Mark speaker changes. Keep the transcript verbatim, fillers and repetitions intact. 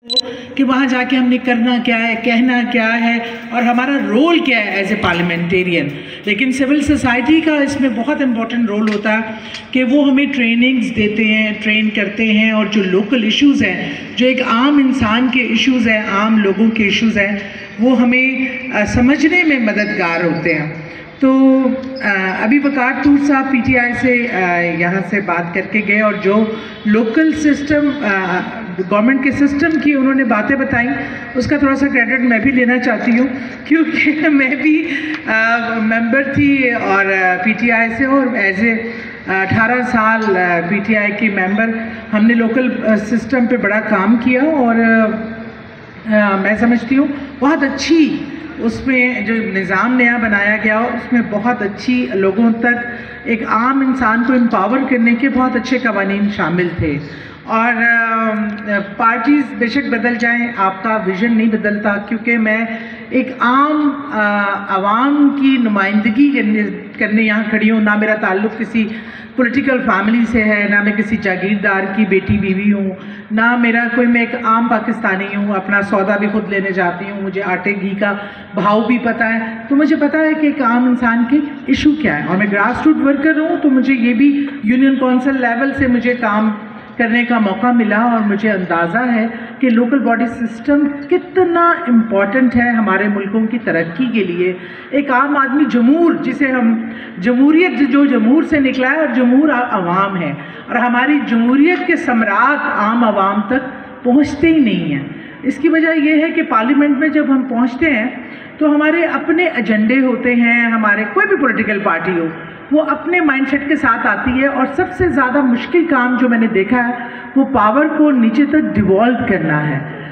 Speaker 1: कि वहाँ जाके हमने करना क्या है, कहना क्या है और हमारा रोल क्या है एज ए पार्लियामेंटेरियन। लेकिन सिविल सोसाइटी का इसमें बहुत इम्पोर्टेंट रोल होता है कि वो हमें ट्रेनिंग्स देते हैं, ट्रेन करते हैं, और जो लोकल इश्यूज़ हैं, जो एक आम इंसान के इश्यूज़ हैं, आम लोगों के इश्यूज़ हैं, वो हमें आ, समझने में मददगार होते हैं। तो आ, अभी वकार तूर साहब पीटीआई से यहाँ से बात करके गए और जो लोकल सिस्टम गवर्नमेंट के सिस्टम की उन्होंने बातें बताई, उसका थोड़ा सा क्रेडिट मैं भी लेना चाहती हूँ, क्योंकि मैं भी मेंबर थी और पीटीआई से, और एज ए अठारह साल पीटीआई के मेंबर हमने लोकल सिस्टम पे बड़ा काम किया। और आ, मैं समझती हूँ बहुत अच्छी उसमें जो निज़ाम नया बनाया गया उसमें बहुत अच्छी लोगों तक एक आम इंसान को एम्पावर करने के बहुत अच्छे कवानीन शामिल थे। और पार्टीज़ बेशक बदल जाएं, आपका विज़न नहीं बदलता, क्योंकि मैं एक आम आवाम की नुमाइंदगी करने करने यहाँ खड़ी हूँ। ना मेरा ताल्लुक़ किसी पॉलिटिकल फैमिली से है, ना मैं किसी जागीरदार की बेटी बीवी हूँ, ना मेरा कोई, मैं एक आम पाकिस्तानी हूँ। अपना सौदा भी खुद लेने जाती हूँ, मुझे आटे घी का भाव भी पता है, तो मुझे पता है कि एक आम इंसान के इशू क्या है। और मैं ग्रास रूट वर्कर हूँ, तो मुझे ये भी यूनियन कौंसिल लेवल से मुझे काम करने का मौका मिला, और मुझे अंदाज़ा है कि लोकल बॉडी सिस्टम कितना इम्पॉर्टेंट है हमारे मुल्कों की तरक्की के लिए। एक आम आदमी जमूर, जिसे हम जमहूरियत, जो जमूर से निकला है, और जमूर आवाम है, और हमारी जमहूरियत के सम्राट आम आवाम तक पहुँचते ही नहीं हैं। इसकी वजह यह है कि पार्लियामेंट में जब हम पहुँचते हैं तो हमारे अपने एजेंडे होते हैं, हमारे कोई भी पॉलिटिकल पार्टी हो वो अपने माइंडसेट के साथ आती है, और सबसे ज़्यादा मुश्किल काम जो मैंने देखा है वो पावर को नीचे तक डिवॉल्व करना है।